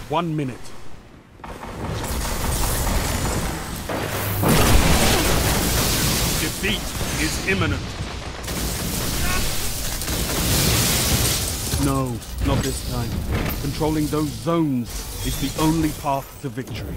1 minute. Defeat is imminent. No, not this time. Controlling those zones is the only path to victory.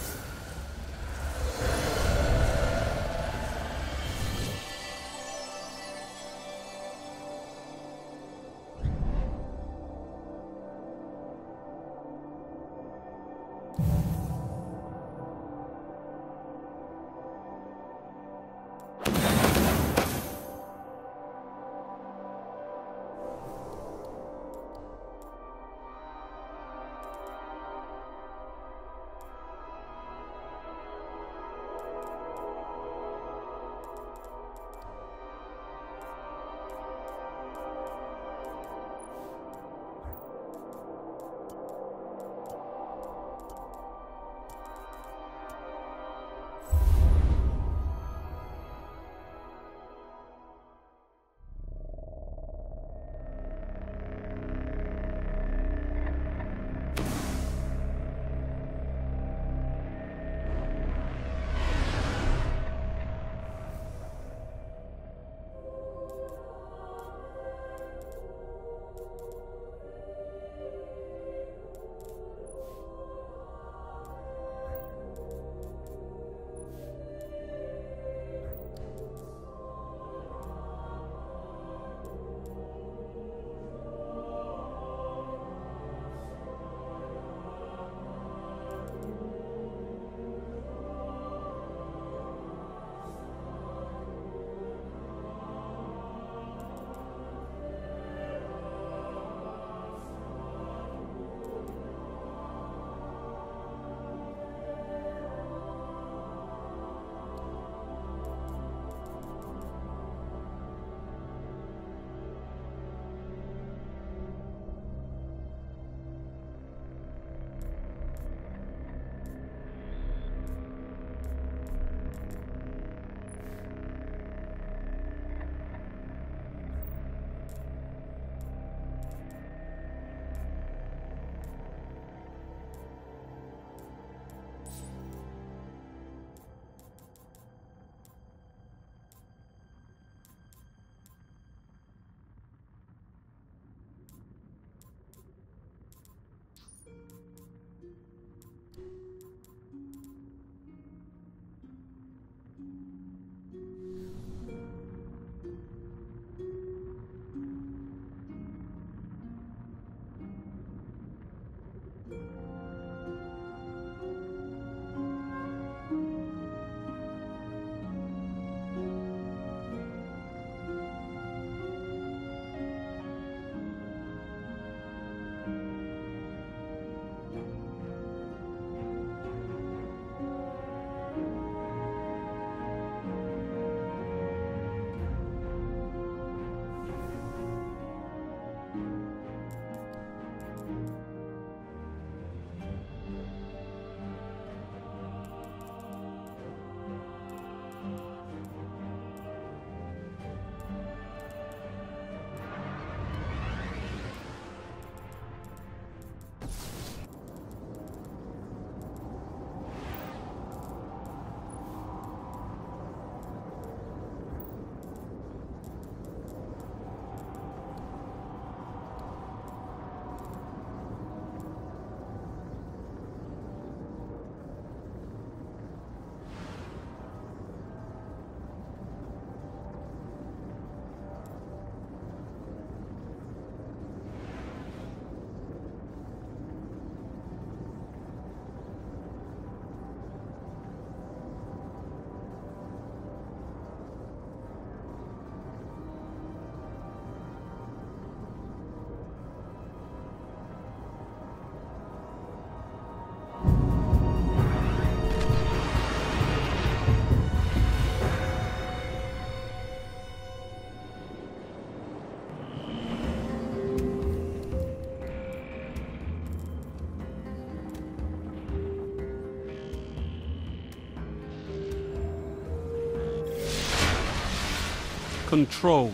Control.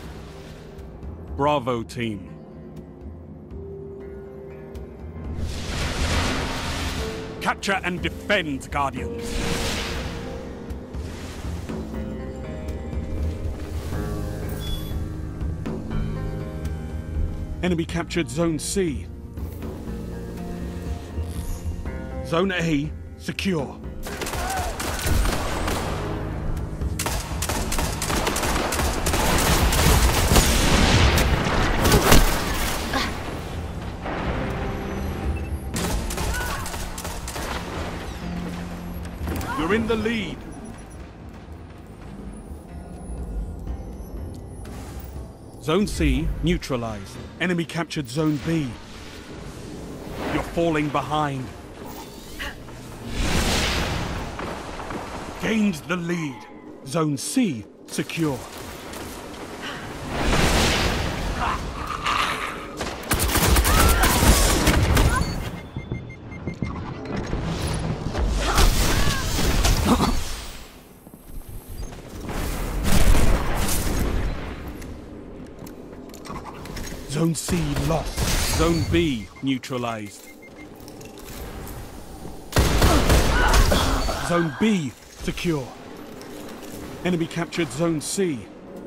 Bravo team. Capture and defend, Guardians. Enemy captured Zone C. Zone A secure. You're in the lead. Zone C neutralized. Enemy captured Zone B. You're falling behind. Gained the lead. Zone C secure. Zone C lost. Zone B neutralized. Zone B secure. Enemy captured Zone C.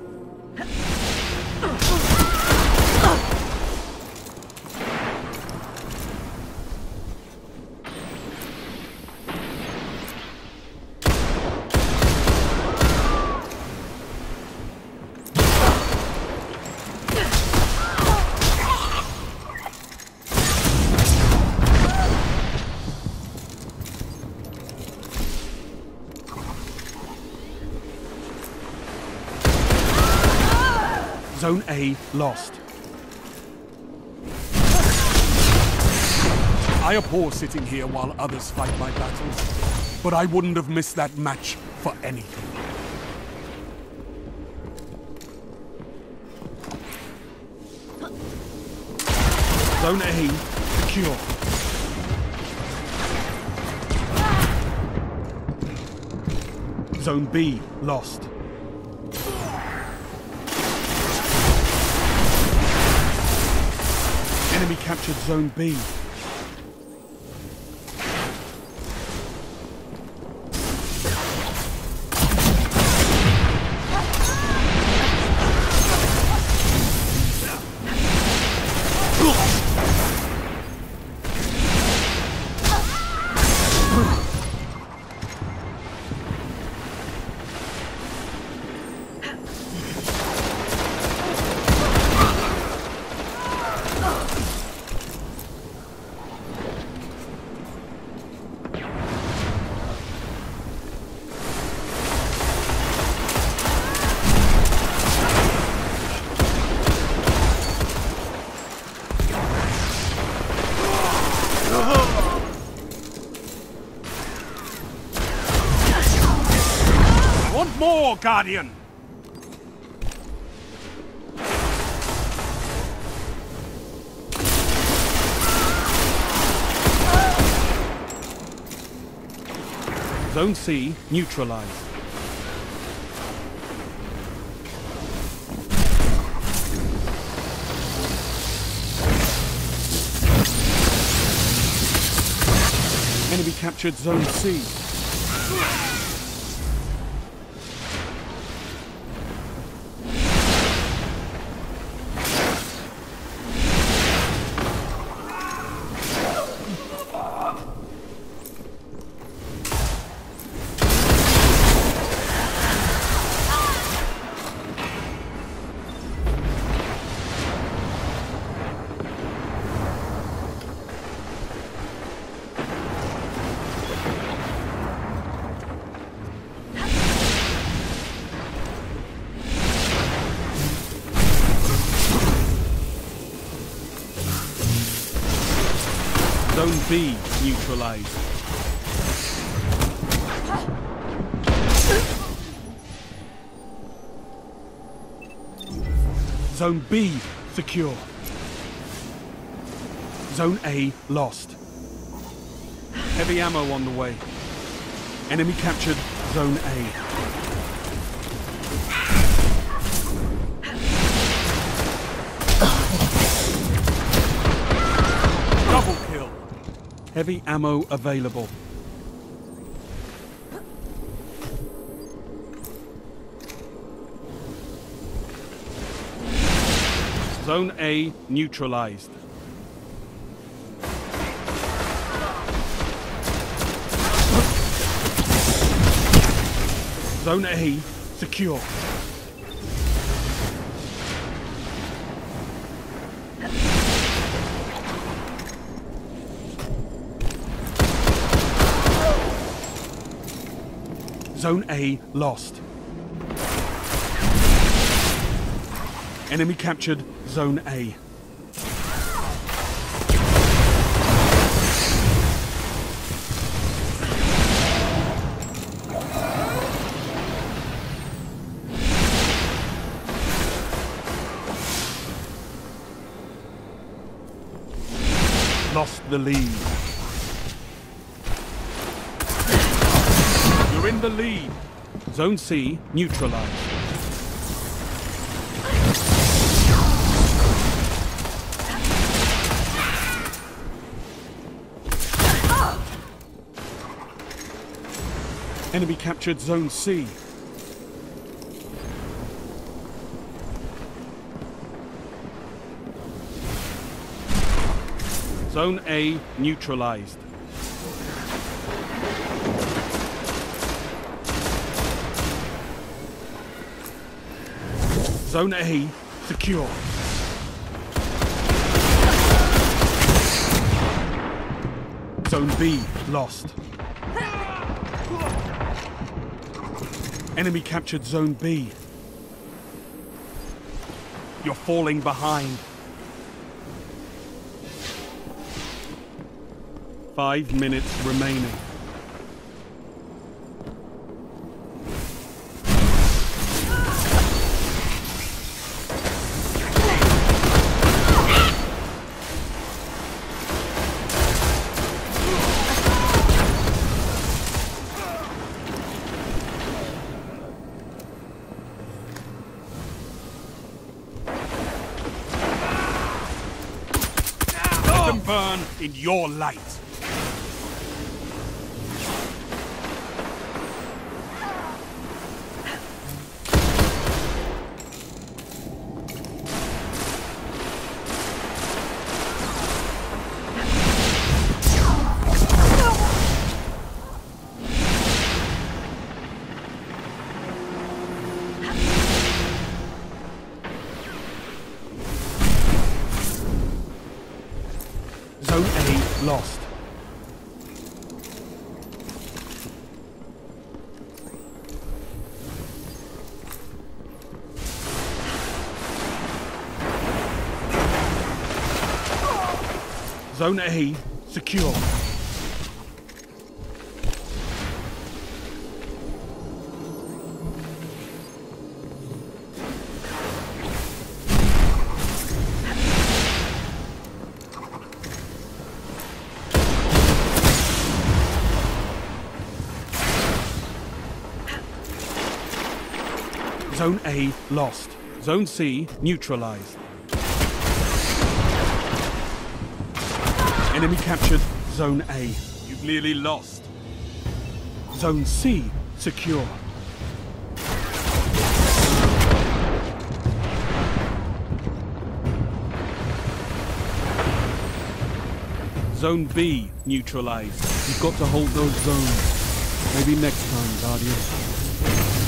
Zone A lost. I abhor sitting here while others fight my battles, but I wouldn't have missed that match for anything. Zone A secure. Zone B lost. Enemy captured Zone B. More, Guardian! Zone C neutralized. Enemy captured Zone C. Zone B neutralized. Zone B secure. Zone A lost. Heavy ammo on the way. Enemy captured Zone A. Double kill. Heavy ammo available. Zone A neutralized. Zone A secure. Zone A lost. Enemy captured Zone A. Lost the lead. You're in the lead. Zone C neutralized. Enemy captured Zone C. Zone A neutralized. Zone A secure. Zone B lost. Enemy captured Zone B. You're falling behind. 5 minutes remaining. Let them burn in your light. Zone A lost. Zone A secure. Zone A lost. Zone C neutralized. Enemy captured Zone A. You've nearly lost. Zone C secure. Zone B neutralized. You've got to hold those zones. Maybe next time, Guardian.